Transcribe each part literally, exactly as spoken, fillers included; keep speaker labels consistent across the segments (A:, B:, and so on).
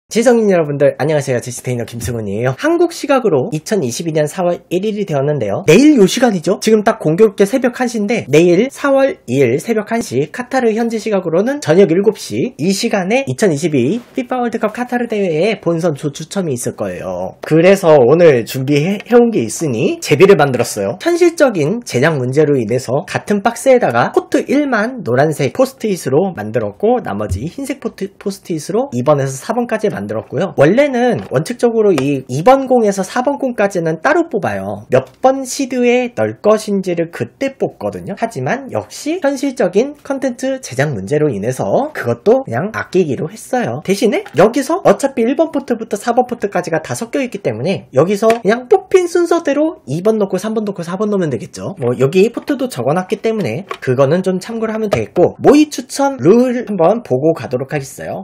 A: 지성인 여러분들 안녕하세요. 제시테이너 김승훈이에요. 한국 시각으로 이천이십이년 사월 일일이 되었는데요. 내일 요 시간이죠. 지금 딱 공교롭게 새벽 한 시인데 내일 사월 이일 새벽 한 시 카타르 현지 시각으로는 저녁 일곱 시 이 시간에 이천이십이 피파 월드컵 카타르 대회에 본선 조 추첨이 있을 거예요. 그래서 오늘 준비해온 게 있으니 제비를 만들었어요. 현실적인 제작 문제로 인해서 같은 박스에다가 포트 일만 노란색 포스트잇으로 만들었고 나머지 흰색 포트, 포스트잇으로 이 번에서 사 번까지 만들었어요. 만들었고요. 원래는 원칙적으로 이 이 번 공에서 사 번 공까지는 따로 뽑아요. 몇 번 시드에 넣을 것인지를 그때 뽑거든요. 하지만 역시 현실적인 컨텐츠 제작 문제로 인해서 그것도 그냥 아끼기로 했어요. 대신에 여기서 어차피 일 번 포트부터 사 번 포트까지가 다 섞여있기 때문에 여기서 그냥 뽑힌 순서대로 이 번 넣고 삼 번 넣고 사 번 넣으면 되겠죠. 뭐 여기 포트도 적어놨기 때문에 그거는 좀 참고를 하면 되겠고 모의 추천 룰 한번 보고 가도록 하겠어요.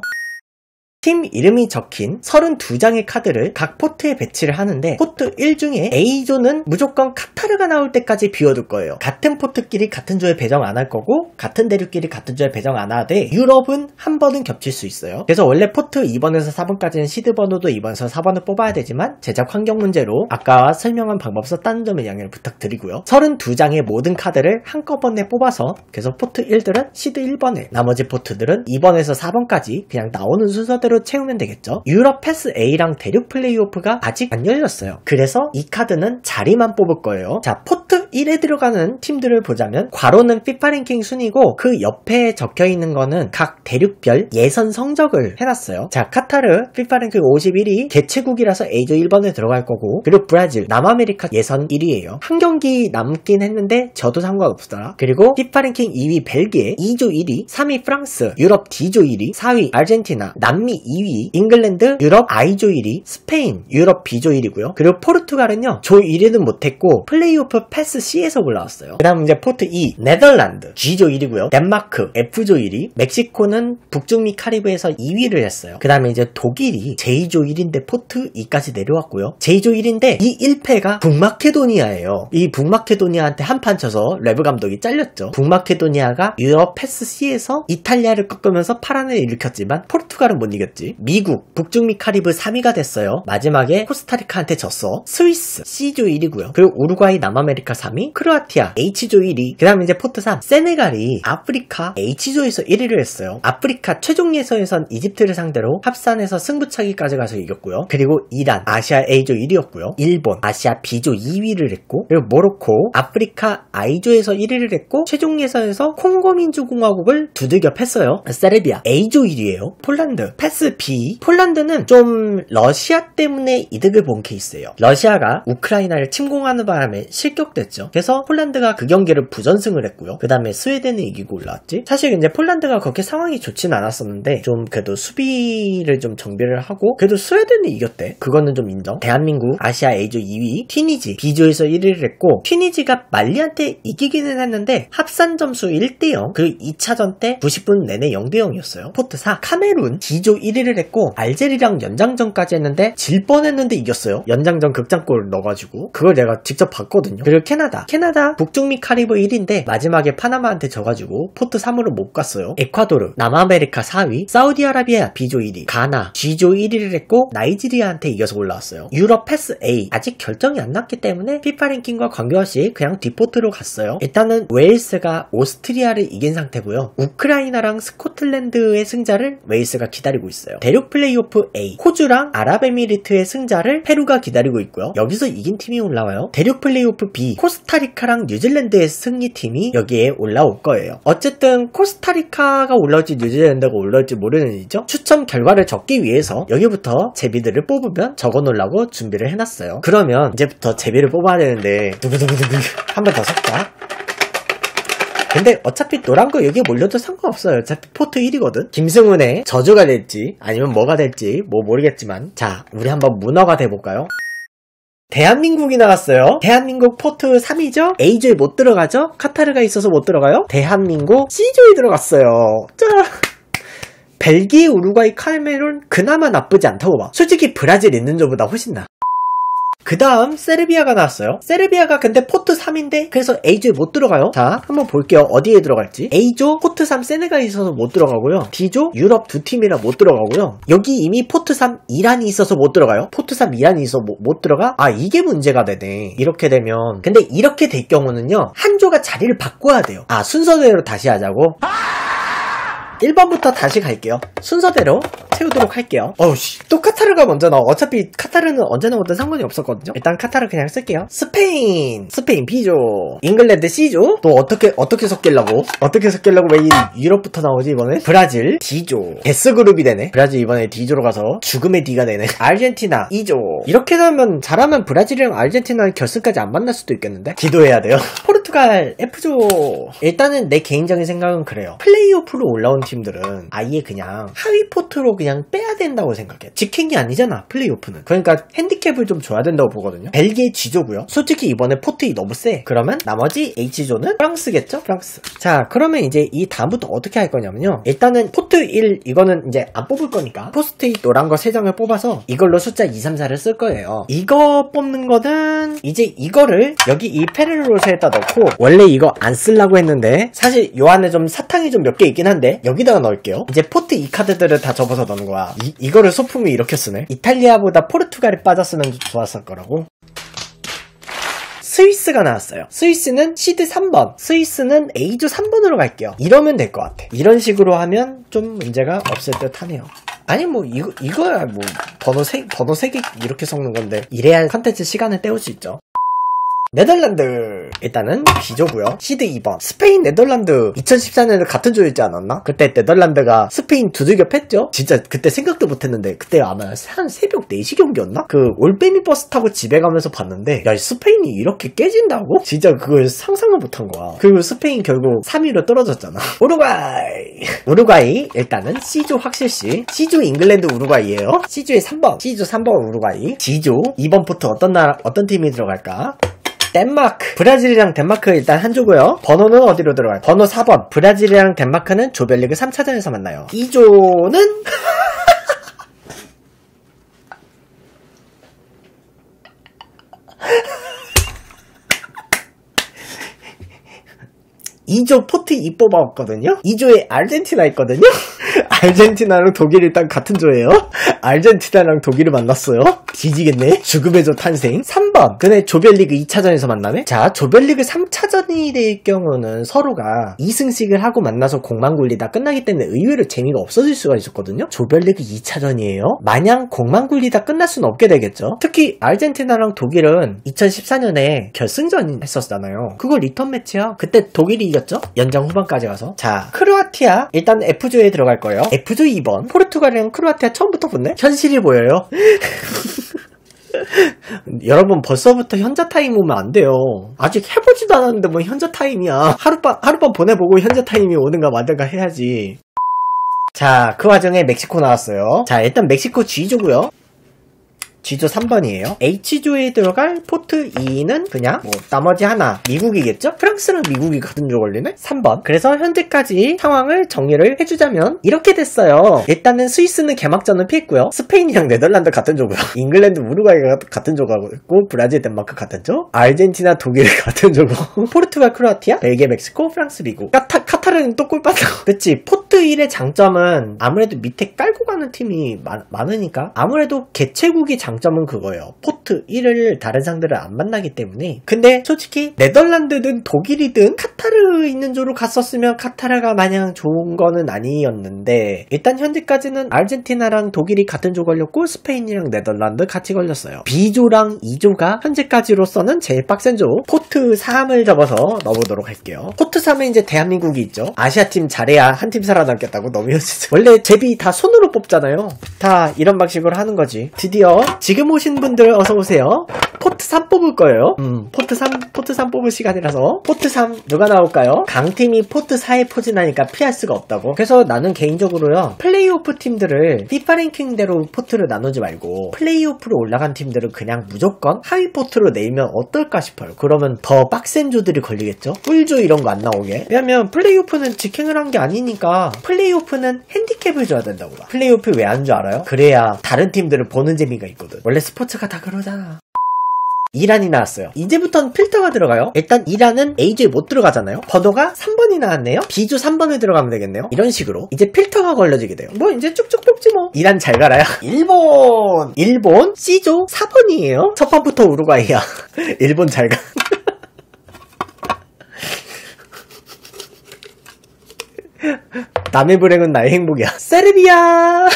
A: 팀 이름이 적힌 서른두 장의 카드를 각 포트에 배치를 하는데 포트 일 중에 A조는 무조건 카타르가 나올 때까지 비워둘 거예요. 같은 포트끼리 같은 조에 배정 안 할 거고 같은 대륙끼리 같은 조에 배정 안 하되 유럽은 한 번은 겹칠 수 있어요. 그래서 원래 포트 이 번에서 사 번까지는 시드 번호도 이 번에서 사 번을 뽑아야 되지만 제작 환경 문제로 아까 설명한 방법 썼다는 점에 양해를 부탁드리고요. 서른두 장의 모든 카드를 한꺼번에 뽑아서 그래서 포트 일들은 시드 일 번에 나머지 포트들은 이 번에서 사 번까지 그냥 나오는 순서대로 채우면 되겠죠. 유럽 패스 A랑 대륙 플레이오프가 아직 안 열렸어요. 그래서 이 카드는 자리만 뽑을 거예요. 자, 포트 일에 들어가는 팀들을 보자면 괄호는 피파 랭킹 순위고 그 옆에 적혀있는 거는 각 대륙별 예선 성적을 해놨어요. 자, 카타르 피파 랭킹 오십일 위 개최국이라서 A조 일 번에 들어갈 거고 그리고 브라질 남아메리카 예선 일 위예요. 한 경기 남긴 했는데 저도 상관없더라. 그리고 피파 랭킹 이 위 벨기에 이조 일 위 삼 위 프랑스 유럽 D조 일 위 사 위 아르헨티나 남미 이 위 잉글랜드 유럽 I조 일 위 스페인 유럽 B조 일 위고요. 그리고 포르투갈은요 조 일 위는 못했고 플레이오프 패스 C에서 올라왔어요. 그 다음 이제 포트 이 네덜란드 G조 일 위고요. 덴마크 F조 일 위 멕시코는 북중미 카리브에서 이 위를 했어요. 그 다음에 이제 독일이 제이조 일 위인데 포트 이까지 내려왔고요. 제이조 일 위인데 이 일 패가 북마케도니아예요. 이 북마케도니아한테 한판 쳐서 레브 감독이 잘렸죠. 북마케도니아가 유럽 패스 C에서 이탈리아를 꺾으면서 파란을 일으켰지만 포르투갈은 못 이겼지. 미국 북중미 카리브 삼 위가 됐어요. 마지막에 코스타리카한테 졌어. 스위스 C조 일 위고요. 그리고 우루과이 남아메리카 삼 위 크로아티아 H조 일 위 그 다음에 이제 포트 삼 세네갈이 아프리카 H조에서 일 위를 했어요. 아프리카 최종 예선에선 이집트를 상대로 합산해서 승부차기까지 가서 이겼고요. 그리고 이란 아시아 A조 일 위였고요. 일본 아시아 B조 이 위를 했고 그리고 모로코 아프리카 I조에서 일 위를 했고 최종 예선에서 콩고민주공화국을 두들겨 팼어요. 세르비아 A조 일 위예요. 폴란드 패스 B 폴란드는 좀 러시아 때문에 이득을 본 케이스예요. 러시아가 우크라이나를 침공하는 바람에 실격됐죠. 그래서 폴란드가 그 경기를 부전승을 했고요. 그 다음에 스웨덴을 이기고 올라왔지. 사실 이제 폴란드가 그렇게 상황이 좋진 않았었는데 좀 그래도 수비를 좀 정비를 하고 그래도 스웨덴이 이겼대. 그거는 좀 인정. 대한민국 아시아 A조 이 위 튀니지 B조에서 일 위를 했고 튀니지가 말리한테 이기기는 했는데 합산 점수 일 대 영 그리고 이 차전 때 구십 분 내내 영 대 영이었어요. 포트 사 카메룬 D조 일 위를 했고 알제리랑 연장전까지 했는데 질 뻔했는데 이겼어요. 연장전 극장골 넣어가지고 그걸 내가 직접 봤거든요. 그리고 캐나다 캐나다 북중미 카리브 일 위인데 마지막에 파나마한테 져가지고 포트 삼으로 못 갔어요. 에콰도르 남아메리카 사 위 사우디아라비아 B조 일 위 가나 G조 일 위를 했고 나이지리아한테 이겨서 올라왔어요. 유럽 패스 A 아직 결정이 안 났기 때문에 피파 랭킹과 관계없이 그냥 뒷포트로 갔어요. 일단은 웨일스가 오스트리아를 이긴 상태고요. 우크라이나랑 스코틀랜드의 승자를 웨일스가 기다리고 있어요. 대륙 플레이오프 A 호주랑 아랍에미리트의 승자를 페루가 기다리고 있고요. 여기서 이긴 팀이 올라와요. 대륙 플레이오프 B 코스타리카랑 뉴질랜드의 승리팀이 여기에 올라올 거예요. 어쨌든 코스타리카가 올라올지 뉴질랜드가 올라올지 모르는 일이죠. 추첨 결과를 적기 위해서 여기부터 제비들을 뽑으면 적어놓으려고 준비를 해놨어요. 그러면 이제부터 제비를 뽑아야 되는데 두구두구두구 한 번 더 섞자. 근데 어차피 노란 거 여기에 몰려도 상관없어요. 어차피 포트 일 위거든. 김승훈의 저주가 될지 아니면 뭐가 될지 뭐 모르겠지만 자 우리 한번 문어가 돼볼까요? 대한민국이 나갔어요. 대한민국 포트 삼 위죠? A조에 못 들어가죠? 카타르가 있어서 못 들어가요? 대한민국 C조에 들어갔어요. 자 벨기에 우루과이 카메룬 그나마 나쁘지 않다고 봐. 솔직히 브라질 있는 조보다 훨씬 나. 그 다음 세르비아가 나왔어요. 세르비아가 근데 포트 삼인데 그래서 A조에 못 들어가요. 자, 한번 볼게요. 어디에 들어갈지. A조 포트 삼 세네갈이 있어서 못 들어가고요. D조 유럽 두 팀이라 못 들어가고요. 여기 이미 포트 삼 이란이 있어서 못 들어가요. 포트 삼 이란이 있어서 못, 못 들어가? 아, 이게 문제가 되네. 이렇게 되면. 근데 이렇게 될 경우는요, 한 조가 자리를 바꿔야 돼요. 아, 순서대로 다시 하자고? 일 번부터 다시 갈게요. 순서대로 채우도록 할게요. 어우씨, 또 카타르가 먼저 나와. 어차피 카타르는 언제 나오든 상관이 없었거든요. 일단 카타르 그냥 쓸게요. 스페인, 스페인 B조, 잉글랜드 C조. 또 어떻게 어떻게 섞이려고? 어떻게 섞이려고 왜 이 유럽부터 나오지 이번에? 브라질 D조. S그룹이 되네. 브라질 이번에 D조로 가서 죽음의 D가 되네. 아르헨티나 E조. 이렇게 되면 잘하면 브라질이랑 아르헨티나 결승까지 안 만날 수도 있겠는데? 기도해야 돼요. 포르투갈 F조. 일단은 내 개인적인 생각은 그래요. 플레이오프로 올라온 팀들은 아예 그냥 하위 포트로 그냥 빼야 된다고 생각해. 직행이 아니잖아, 플레이오프는. 그러니까 핸디캡을 좀 줘야 된다고 보거든요. 벨기에 G조고요. 솔직히 이번에 포트 이 너무 세. 그러면 나머지 H조는 프랑스겠죠? 프랑스. 자, 그러면 이제 이 다음부터 어떻게 할 거냐면요. 일단은 포트 일, 이거는 이제 안 뽑을 거니까 포스트잇 노란 거 세 장을 뽑아서 이걸로 숫자 이, 삼, 사를 쓸 거예요. 이거 뽑는 거는 이제 이거를 여기 이 페르로세에다 넣고, 원래 이거 안 쓰려고 했는데 사실 요 안에 좀 사탕이 좀 몇 개 있긴 한데 여기다가 넣을게요. 이제 포트 이 카드들을 다 접어서 넣는 거야. 이, 이거를 소품이 이렇게 쓰네. 이탈리아보다 포르투갈이 빠졌으면 좋았을 거라고. 스위스가 나왔어요. 스위스는 시드 삼 번, 스위스는 A조 삼 번으로 갈게요. 이러면 될 것 같아. 이런 식으로 하면 좀 문제가 없을 듯 하네요. 아니 뭐 이거, 이거야 뭐 번호 세, 번호 세 개 이렇게 섞는 건데 이래야 컨텐츠 시간을 때울 수 있죠. 네덜란드 일단은 B조고요. 시드 이 번. 스페인 네덜란드 이천십사 년에 같은 조였지 않았나? 그때 네덜란드가 스페인 두들겨 팼죠? 진짜 그때 생각도 못했는데 그때 아마 한 새벽 네 시 경기였나? 그 올빼미 버스 타고 집에 가면서 봤는데 야, 스페인이 이렇게 깨진다고? 진짜 그걸 상상을 못한 거야. 그리고 스페인 결국 삼 위로 떨어졌잖아. 우루과이 우루과이 일단은 C조 확실시. C조 잉글랜드 우루과이예요. C조의 삼 번. C조 삼 번 우루과이. D조 이 번 포트 어떤 나라 어떤 팀이 들어갈까? 덴마크. 브라질이랑 덴마크 일단 한 조고요. 번호는 어디로 들어가요? 번호 사 번. 브라질이랑 덴마크는 조별리그 삼 차전에서 만나요. 이 조는 이 조 포트 이 뽑아왔거든요? 이 조에 아르헨티나 있거든요? 아르헨티나랑 독일 일단 같은 조예요. 아르헨티나랑 독일을 만났어요. 뒤지겠네. 죽음의 조 탄생. 삼 번. 근데 조별리그 이 차전에서 만나네? 자, 조별리그 삼 차전이 될 경우는 서로가 이 승씩을 하고 만나서 공만 굴리다 끝나기 때문에 의외로 재미가 없어질 수가 있었거든요? 조별리그 이 차전이에요? 마냥 공만 굴리다 끝날 수는 없게 되겠죠? 특히 아르헨티나랑 독일은 이천십사 년에 결승전 했었잖아요. 그거 리턴 매치야. 그때 독일이 이겼죠? 연장 후반까지 가서. 자, 크로아티아. 일단 F조에 들어갈 거예요. F조 이 번. 포르투갈이랑 크로아티아 처음부터 붙네? 현실이 보여요. 여러분 벌써부터 현자 타임 오면 안 돼요. 아직 해보지도 않았는데 뭐 현자 타임이야. 하룻밤 하룻밤 보내보고 현자 타임이 오는가 마든가 해야지. 자, 그 와중에 멕시코 나왔어요. 자, 일단 멕시코 G조고요. G조 삼 번이에요. H조에 들어갈 포트 이는 그냥 뭐 나머지 하나 미국이겠죠? 프랑스랑 미국이 같은 조 걸리네? 삼 번. 그래서 현재까지 상황을 정리를 해주자면 이렇게 됐어요. 일단은 스위스는 개막전을 피했고요. 스페인이랑 네덜란드 같은 조고요. 잉글랜드 우루과이가 같은 조가고 있고, 브라질 덴마크 같은 조, 아르헨티나 독일 같은 조고, 포르투갈 크로아티아, 벨기에 멕시코, 프랑스 미국. 카타, 카타르는 또 꼴빠져. 그치. 포트 일의 장점은 아무래도 밑에 깔고 가는 팀이 많, 많으니까 아무래도 개최국이 장 장점은 그거예요. 포트 일을 다른 상대를 안 만나기 때문에. 근데 솔직히 네덜란드든 독일이든 카타르 있는 조로 갔었으면 카타르가 마냥 좋은 거는 아니었는데, 일단 현재까지는 아르헨티나랑 독일이 같은 조 걸렸고 스페인이랑 네덜란드 같이 걸렸어요. B조랑 E조가 현재까지로서는 제일 빡센 조. 포트 삼을 접어서 넣어보도록 할게요. 포트 삼에 이제 대한민국이 있죠. 아시아팀 잘해야 한 팀 살아남겠다고. 너무 현실적. 원래 제비 다 손으로 뽑잖아요. 다 이런 방식으로 하는 거지. 드디어 지금 오신 분들 어서오세요. 포트 삼 뽑을 거예요. 음, 포트 삼, 포트 삼 뽑을 시간이라서. 포트 삼 누가 나올까요? 강팀이 포트 사에 포진하니까 피할 수가 없다고. 그래서 나는 개인적으로요, 플레이오프 팀들을 피파 랭킹대로 포트를 나누지 말고 플레이오프로 올라간 팀들은 그냥 무조건 하위 포트로 내면 어떨까 싶어요. 그러면 더 빡센 조들이 걸리겠죠? 꿀조 이런 거 안 나오게. 왜냐면 플레이오프는 직행을 한 게 아니니까 플레이오프는 핸디캡을 줘야 된다고 봐. 플레이오프 왜 안 줄 알아요? 그래야 다른 팀들을 보는 재미가 있거든. 원래 스포츠가 다 그러잖아. 이란이 나왔어요. 이제부터는 필터가 들어가요. 일단 이란은 A조에 못 들어가잖아요. 번호가 삼 번이 나왔네요. B조 삼 번에 들어가면 되겠네요. 이런 식으로 이제 필터가 걸려지게 돼요. 뭐 이제 쭉쭉 뽑지 뭐. 이란 잘 가라요. 일본 일본 C조 사 번이에요. 첫 판부터 우루과이야. 일본 잘 가. 남의 불행은 나의 행복이야. 세르비아.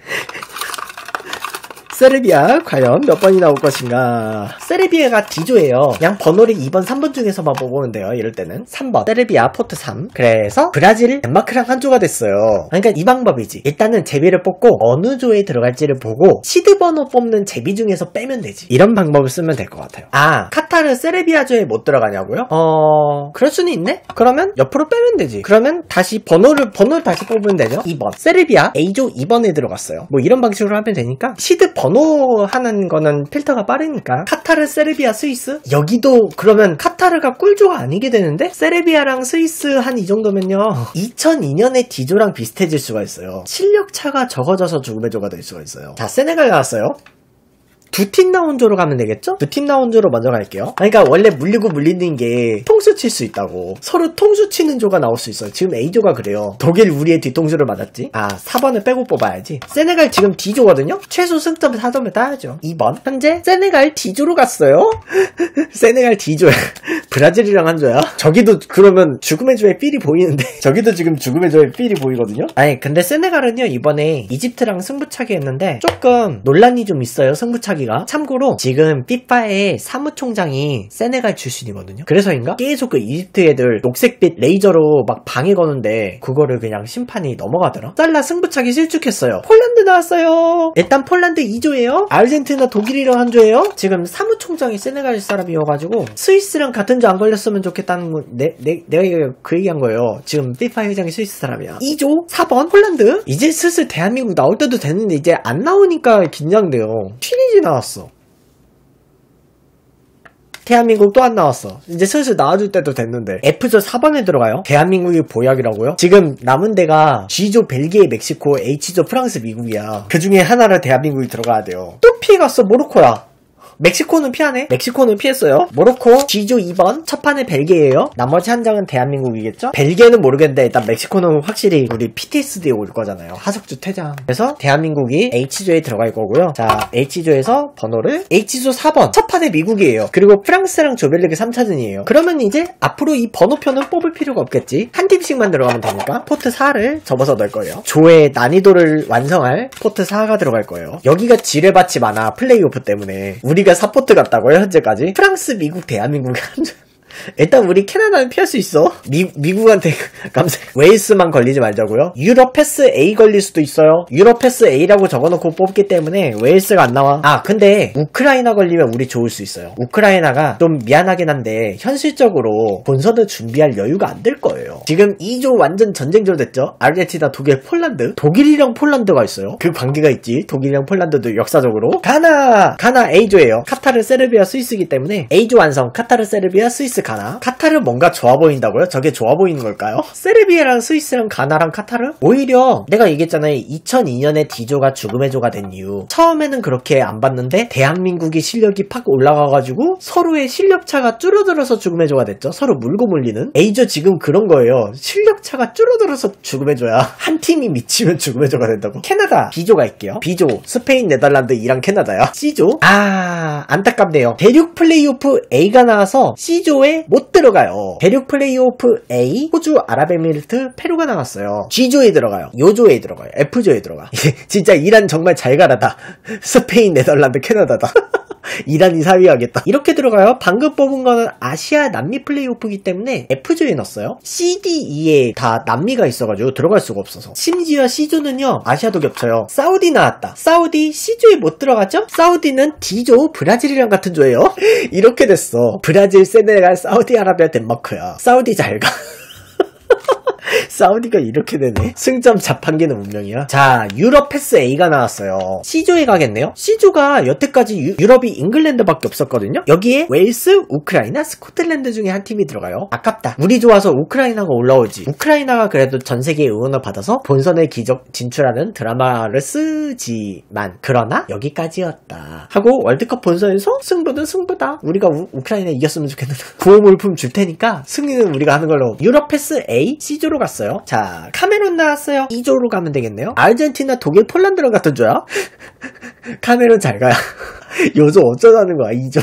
A: 세르비아 과연 몇 번이 나올 것인가. 세르비아가 D조예요. 그냥 번호를 이 번, 삼 번 중에서만 뽑으면 돼요. 이럴 때는 삼 번 세르비아 포트 삼. 그래서 브라질, 덴마크랑 한 조가 됐어요. 그러니까 이 방법이지. 일단은 제비를 뽑고 어느 조에 들어갈지를 보고 시드 번호 뽑는 제비 중에서 빼면 되지. 이런 방법을 쓰면 될 것 같아요. 아, 카타르 세르비아 조에 못 들어가냐고요? 어... 그럴 수는 있네? 그러면 옆으로 빼면 되지. 그러면 다시 번호를 번호를 다시 뽑으면 되죠. 이 번 세르비아 A조 이 번에 들어갔어요. 뭐 이런 방식으로 하면 되니까 시드 번호 하는 거는 필터가 빠르니까. 카타르, 세르비아, 스위스? 여기도 그러면 카타르가 꿀조가 아니게 되는데? 세르비아랑 스위스 한 이 정도면요 이천이 년에 D조랑 비슷해질 수가 있어요. 실력 차가 적어져서 죽음의 조가 될 수가 있어요. 자, 세네갈 나왔어요. 두 팀 나온 조로 가면 되겠죠? 두 팀 나온 조로 먼저 갈게요. 그러니까 원래 물리고 물리는 게 통수 칠 수 있다고. 서로 통수 치는 조가 나올 수 있어요. 지금 A조가 그래요. 독일 우리의 뒤통수를 맞았지. 아, 사 번을 빼고 뽑아야지. 세네갈 지금 D조거든요? 최소 승점 사 점을 따야죠. 이 번 현재 세네갈 D조로 갔어요. 세네갈 D조야. 브라질이랑 한 조야. 저기도 그러면 죽음의 조에 삘이 보이는데 저기도 지금 죽음의 조에 삘이 보이거든요? 아니 근데 세네갈은요 이번에 이집트랑 승부차기 했는데 조금 논란이 좀 있어요. 승부차기 참고로 지금 피파의 사무총장이 세네갈 출신이거든요. 그래서인가? 계속 그 이집트 애들 녹색빛 레이저로 막 방해 거는데 그거를 그냥 심판이 넘어가더라. 살라 승부차기 실축했어요. 폴란드 나왔어요. 일단 폴란드 이 조예요. 아르헨티나 독일이랑 한 조예요. 지금 사무총장이 세네갈 사람이어가지고 스위스랑 같은 조 안 걸렸으면 좋겠다는 거 내, 내, 내가 그 얘기한 거예요. 지금 피파 회장이 스위스 사람이야. 이 조 사 번 폴란드. 이제 슬슬 대한민국 나올 때도 됐는데 이제 안 나오니까 긴장돼요. 튀니지 나왔어. 대한민국 또 안 나왔어. 이제 슬슬 나와줄 때도 됐는데. F조 사 번에 들어가요. 대한민국이 보약이라고요? 지금 남은 데가 G조 벨기에, 멕시코, H조 프랑스, 미국이야. 그 중에 하나를 대한민국이 들어가야 돼요. 또 피해갔어. 모로코야. 멕시코는 피하네? 멕시코는 피했어요. 모로코 G조 이 번 첫 판에 벨기에예요. 나머지 한 장은 대한민국이겠죠? 벨기에는 모르겠는데 일단 멕시코는 확실히 우리 피티에스디에 올 거잖아요. 하석주 퇴장. 그래서 대한민국이 H조에 들어갈 거고요. 자, H조에서 번호를 H조 사 번 첫 판에 미국이에요. 그리고 프랑스랑 조별리그 삼 차전이에요. 그러면 이제 앞으로 이 번호표는 뽑을 필요가 없겠지. 한 팀씩만 들어가면 되니까 포트 사를 접어서 넣을 거예요. 조의 난이도를 완성할 포트 사가 들어갈 거예요. 여기가 지뢰밭이 많아. 플레이오프 때문에. 우리가 사포트 같다고요 현재까지? 프랑스, 미국, 대한민국이 한 일단 우리 캐나다는 피할 수 있어. 미, 미국한테 감사. 웨일스만 걸리지 말자고요. 유럽 패스 A 걸릴 수도 있어요. 유럽 패스 A라고 적어놓고 뽑기 때문에 웨일스가 안 나와. 아 근데 우크라이나 걸리면 우리 좋을 수 있어요. 우크라이나가 좀 미안하긴 한데 현실적으로 본선을 준비할 여유가 안 될 거예요. 지금 이 조 완전 전쟁조 됐죠. 아르헨티나, 독일, 폴란드. 독일이랑 폴란드가 있어요. 그 관계가 있지. 독일이랑 폴란드도 역사적으로. 가나 가나 A조예요. 카타르, 세르비아, 스위스이기 때문에 A조 완성. 카타르, 세르비아, 스위스, 가나. 카타르 뭔가 좋아 보인다고요? 저게 좋아 보이는 걸까요? 세르비아랑 스위스랑 가나랑 카타르? 오히려 내가 얘기했잖아요. 이천이 년에 D조가 죽음의 조가 된 이유. 처음에는 그렇게 안 봤는데 대한민국이 실력이 팍 올라가가지고 서로의 실력차가 줄어들어서 죽음의 조가 됐죠. 서로 물고 물리는. A조 지금 그런 거예요. 실력차가 줄어들어서 죽음의 조야. 한 팀이 미치면 죽음의 조가 된다고. 캐나다 B조가 있게요. B조 스페인, 네덜란드, 이란, 캐나다야. C조 아 안타깝네요. 대륙 플레이오프 A가 나와서 C조에 못 들어가요. 대륙 플레이오프 A, 호주, 아랍에미리트, 페루가 나왔어요. G조에 들어가요. 요조에 들어가요. F조에 들어가. 진짜 이란 정말 잘 가라다. 스페인, 네덜란드, 캐나다다. 이란이 사 위 하겠다. 이렇게 들어가요. 방금 뽑은 거는 아시아 남미 플레이오프이기 때문에 F조에 넣었어요. C, D, E에 다 남미가 있어가지고 들어갈 수가 없어서. 심지어 C조는요 아시아도 겹쳐요. 사우디 나왔다. 사우디 C조에 못 들어갔죠? 사우디는 D조 브라질이랑 같은 조예요. 이렇게 됐어. 브라질, 세네갈, 사우디아라비아, 덴마크야. 사우디 잘 가. 사우디가 이렇게 되네. 승점 자판기는 운명이야. 자, 유럽 패스 A가 나왔어요. C조에 가겠네요. C조가 여태까지 유, 유럽이 잉글랜드밖에 없었거든요. 여기에 웨일스, 우크라이나, 스코틀랜드 중에 한 팀이 들어가요. 아깝다. 우리 좋아서 우크라이나가 올라오지. 우크라이나가 그래도 전 세계의 응원을 받아서 본선에 기적 진출하는 드라마를 쓰지만 그러나 여기까지였다 하고 월드컵 본선에서 승부는 승부다. 우리가 우, 우크라이나 이겼으면 좋겠는데 구호물품 줄 테니까 승리는 우리가 하는 걸로. 유럽 패스 A, C조로 갔어요. 자, 카메룬 나왔어요. E조로 가면 되겠네요. 아르헨티나, 독일, 폴란드랑 같은 조야? 카메룬 잘 가요. 요즘 어쩌자는 거야, E조.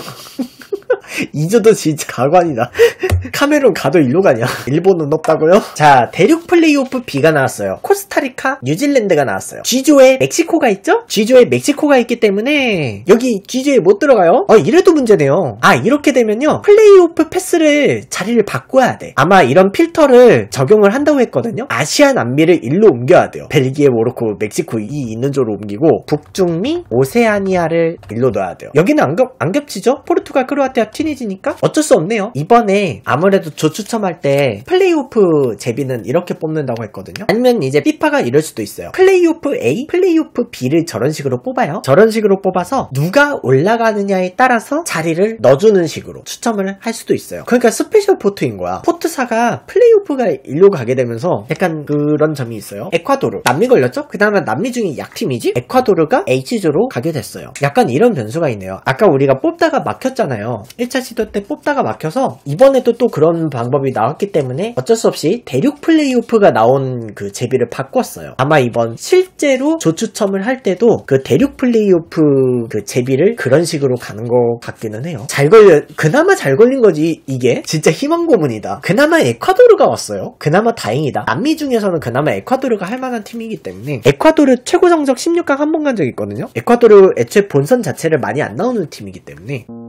A: 이조도 진짜 가관이다. 카메룬 가도 일로 가냐? 일본은 없다고요? 자, 대륙 플레이오프 B가 나왔어요. 코스타리카, 뉴질랜드가 나왔어요. G조에 멕시코가 있죠? G조에 멕시코가 있기 때문에 여기 G조에 못 들어가요? 어, 이래도 문제네요. 아, 이렇게 되면요, 플레이오프 패스를 자리를 바꿔야 돼. 아마 이런 필터를 적용을 한다고 했거든요. 아시아 남미를 일로 옮겨야 돼요. 벨기에, 모로코, 멕시코 이 있는 조로 옮기고 북중미, 오세아니아를 일로 넣어야 돼요. 여기는 안, 겹, 안 겹치죠? 포르투갈, 크로아티아, 튀니지니까 어쩔 수 없네요. 이번에 아무래도 조 추첨할 때 플레이오프 제비는 이렇게 뽑는다고 했거든요. 아니면 이제 피파가 이럴 수도 있어요. 플레이오프 A, 플레이오프 B를 저런 식으로 뽑아요. 저런 식으로 뽑아서 누가 올라가느냐에 따라서 자리를 넣어주는 식으로 추첨을 할 수도 있어요. 그러니까 스페셜 포트인 거야. 포트사가 플레이오프가 일로 가게 되면서 약간 그런 점이 있어요. 에콰도르, 남미 걸렸죠? 그 다음에 남미 중에 약팀이지? 에콰도르가 H조로 가게 됐어요. 약간 이런 변수가 있네요. 아까 우리가 뽑다가 막혔잖아요. 일 차 시도 때 뽑다가 막혀서 이번에도 또 그런 방법이 나왔기 때문에 어쩔 수 없이 대륙 플레이오프가 나온 그 제비를 바꿨어요. 아마 이번 실제로 조추첨을 할 때도 그 대륙 플레이오프 그 제비를 그런 식으로 가는 것 같기는 해요. 잘 걸려, 그나마 잘 걸린 거지. 이게 진짜 희망 고문이다. 그나마 에콰도르가 왔어요. 그나마 다행이다. 남미 중에서는 그나마 에콰도르가 할 만한 팀이기 때문에. 에콰도르 최고 성적 십육 강 한 번 간 적이 있거든요. 에콰도르 애초에 본선 자체를 많이 안 나오는 팀이기 때문에